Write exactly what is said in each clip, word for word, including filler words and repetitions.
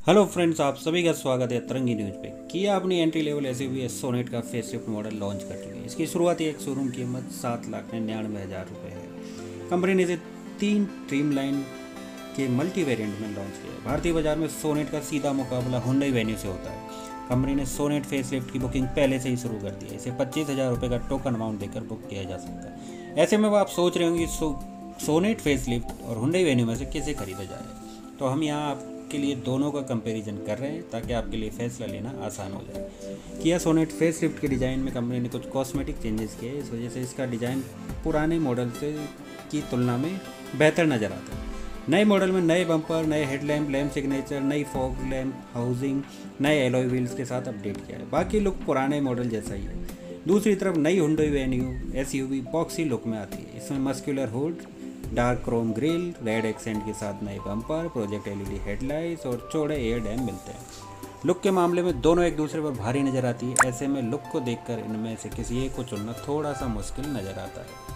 Hello friends, आप सभी का स्वागत है तरंगी न्यूज़ पे। किया अपनी एंट्री लेवल एसयूवी सोनेट का फेसलिफ्ट मॉडल लॉन्च कर चुकी है। इसकी शुरुआती एक शोरूम कीमत सात लाख निन्यानवे हज़ार रुपये है। कंपनी ने इसे तीन ट्रीम लाइन के मल्टी वेरिएंट में लॉन्च किया है। भारतीय बाजार में सोनेट का सीधा मुकाबला हुंडई वेन्यू से होता है। कंपनी ने सोनेट फेसलिफ्ट की बुकिंग पहले से ही शुरू कर दी है। इसे पच्चीस हज़ार रुपये का टोकन अमाउंट देकर बुक किया जा सकता है। ऐसे में वो आप सोच रहे होंगे सो, सोनेट फेसलिफ्ट और हुंडई वेन्यू में से किसे खरीदा जाए, तो हम यहाँ आप के लिए दोनों का कंपैरिजन कर रहे हैं ताकि आपके लिए फैसला लेना आसान हो जाए। किया सोनेट फेसलिफ्ट के डिज़ाइन में कंपनी ने कुछ कॉस्मेटिक चेंजेस किए, इस वजह से इसका डिज़ाइन पुराने मॉडल से की तुलना में बेहतर नज़र आता है। नए मॉडल में नए बम्पर, नए हेडलैम्प, लैम्प सिग्नेचर, नई फॉग लैम्प हाउसिंग, नए एलॉय व्हील्स के साथ अपडेट किया है। बाकी लुक पुराने मॉडल जैसा ही है। दूसरी तरफ नई Hyundai Venue SUV boxy look में आती है। इसमें muscular hood, dark chrome grille, red accent के साथ नए बम्पर, प्रोजेक्ट एलईडी हेडलाइट्स और चौड़े एयर डैम मिलते हैं। लुक के मामले में दोनों एक दूसरे पर भारी नज़र आती है। ऐसे में लुक को देखकर इनमें से किसी एक को चुनना थोड़ा सा मुश्किल नज़र आता है।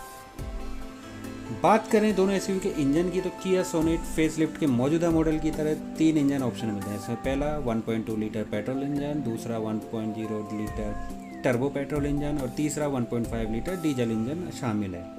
बात करें दोनों एसयूवी के इंजन की, तो किया सोनेट फेसलिफ्ट के मौजूदा मॉडल की तरह तीन इंजन ऑप्शन मिलते हैं। इसमें पहला one point two litre petrol engine, दूसरा one point zero litre turbo petrol engine और तीसरा one point five litre diesel engine शामिल है।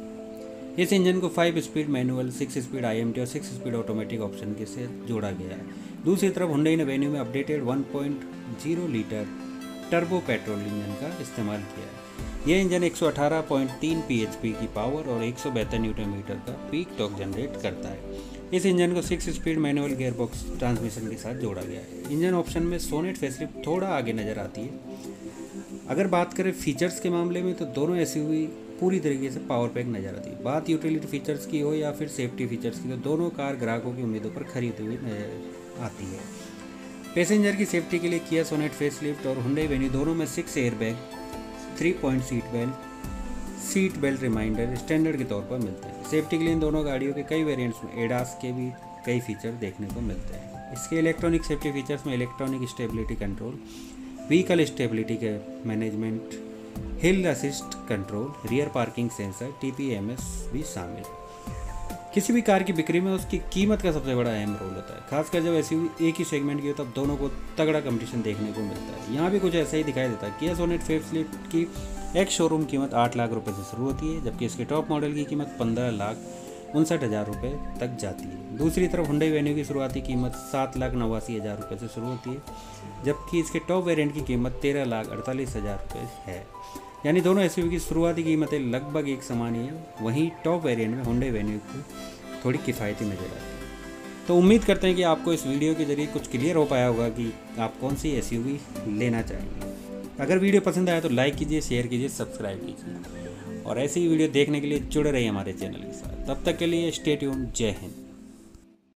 इस इंजन को five speed manual, six speed IMT और सिक्स स्पीड ऑटोमेटिक ऑप्शन के साथ जोड़ा गया है। दूसरी तरफ हुंडई ने वेन्यू में updated one point zero litre turbo petrol engine का इस्तेमाल किया है। यह इंजन एक सौ अठारह पॉइंट तीन पीएचपी की पावर और एक सौ बहत्तर न्यूटन मीटर का पीक टॉर्क जनरेट करता है। इस इंजन को six speed manual gearbox transmission के साथ जोड़ा गया है। इंजन ऑप्शन में सोनेट फेसलिफ्ट थोड़ा आगे नज़र आती है। अगर बात करें फीचर्स के मामले में, तो दोनों एसयूवी पूरी तरीके से पावर पैक नज़र आती है। बात यूटिलिटी फीचर्स की हो या फिर सेफ्टी फीचर्स की, तो दोनों कार ग्राहकों की उम्मीदों पर खरी हुई नजर आती है। पैसेंजर की सेफ्टी के लिए किया सोनेट फेसलिफ्ट और हुंडई वेन्यू दोनों में six airbag, three point seat belt, seat belt reminder standard के तौर पर मिलते हैं। सेफ्टी के लिए इन दोनों गाड़ियों के कई वेरिएंट्स में एडास के भी कई फीचर देखने को मिलते हैं। इसके इलेक्ट्रॉनिक सेफ्टी फीचर्स में electronic stability control, vehicle stability के management, hill assist control, rear parking sensor, TPMS भी शामिल है। किसी भी कार की बिक्री में उसकी कीमत का सबसे बड़ा अहम रोल होता है। खासकर जब एसयूवी एक ही सेगमेंट की हो, तब दोनों को तगड़ा कंपटीशन देखने को मिलता है। यहाँ भी कुछ ऐसा ही दिखाई देता है। किया सोनेट फेसलिफ्ट की एक शोरूम कीमत आठ लाख रुपए से शुरू होती है, जबकि इसके टॉप मॉडल की कीमत पंद्रह लाख उनसठ हज़ार रुपये तक जाती है। दूसरी तरफ हुंडई वेन्यू की शुरुआती कीमत सात लाख नवासी हज़ार रुपये से शुरू होती है, जबकि इसके टॉप वेरिएंट की कीमत तेरह लाख अड़तालीस हज़ार रुपये है। यानी दोनों एसयूवी की शुरुआती कीमतें लगभग एक समान ही है। वहीं टॉप वेरिएंट में हुंडई वेन्यू को थोड़ी किफ़ायती नज़र आती है। तो उम्मीद करते हैं कि आपको इस वीडियो के जरिए कुछ क्लियर हो पाया होगा कि आप कौन सी एसयूवी लेना चाहेंगे। अगर वीडियो पसंद आया तो लाइक कीजिए, शेयर कीजिए, सब्सक्राइब कीजिए और ऐसी ही वीडियो देखने के लिए जुड़े रहिए हमारे चैनल के साथ। तब तक के लिए स्टे ट्यून्ड। जय हिंद।